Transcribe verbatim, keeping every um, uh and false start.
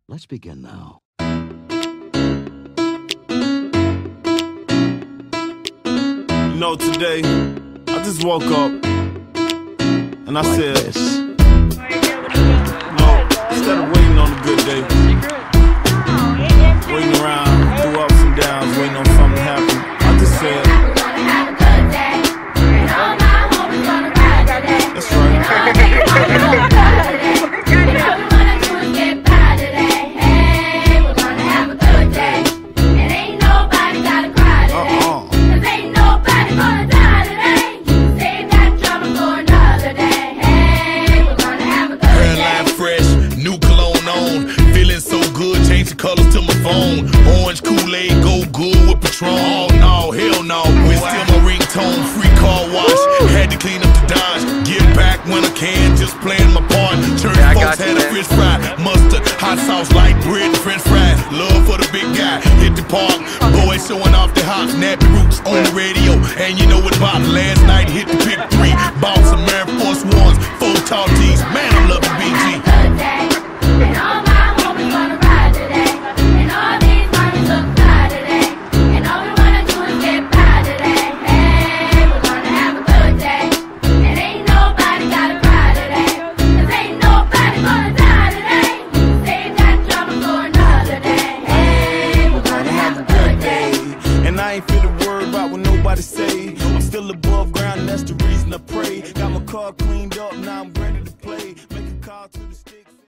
Let's begin now. You know, today, I just woke up and I Like said, this. no, instead of waiting on a good day, waiting around through ups and downs, waiting on something to happen, I just said, that's right. Colors to my phone, orange Kool-Aid, go good with Patron. Oh no, hell no, it's still my ringtone. Free car wash, had to clean up the Dodge. Get back when I can, just playing my part. Church yeah, folks had you, a fish fry, mustard, hot sauce, light bread, and French fries. Love for the big guy, hit the park. Boys showing off their hops, nappy roots on the radio. And you know what about last night? Hit the pick three, bought some Air Force Ones, four tall tees, man.